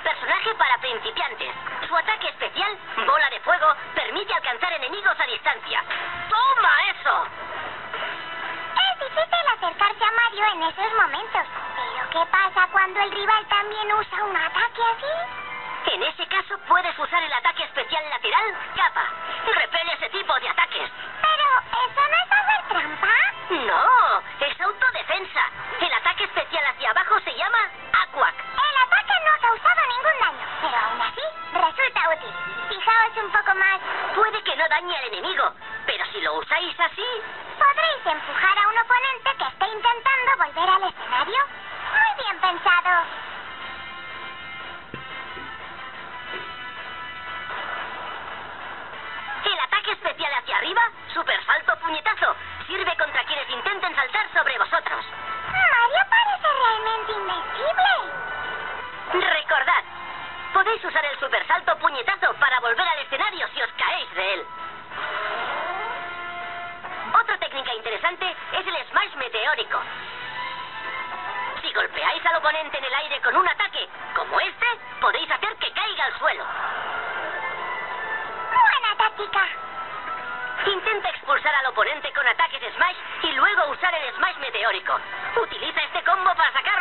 Personaje para principiantes. Su ataque especial, bola de fuego, permite alcanzar enemigos a distancia. ¡Toma eso! Es difícil acercarse a Mario en esos momentos. ¿Pero qué pasa cuando el rival también usa un ataque así? En ese caso puedes usar el ataque especial lateral, Capa. Repele ese tipo de ataques. Pero, ¿eso no es hacer trampa? No, es autodefensa. El ataque especial hacia abajo se llama Aquac. El ataque no ha causado ningún daño, pero aún así resulta útil. Fijaos un poco más. Puede que no dañe al enemigo, pero si lo usáis así... Podréis empujar a un oponente que esté intentando volver al escenario. Muy bien pensado. El ataque especial hacia arriba, super salto puñetazo, sirve contra quienes intenten saltar sobre vosotros. Mario parece realmente invencible. Recordad, podéis usar el super salto puñetazo para volver al escenario si os caéis de él. Otra técnica interesante es el smash meteórico. Si golpeáis al oponente en el aire con un ataque como este, podéis hacer que caiga al suelo. Buena táctica. Intenta expulsar al oponente con ataques smash y luego usar el smash meteórico. Utiliza este combo para sacar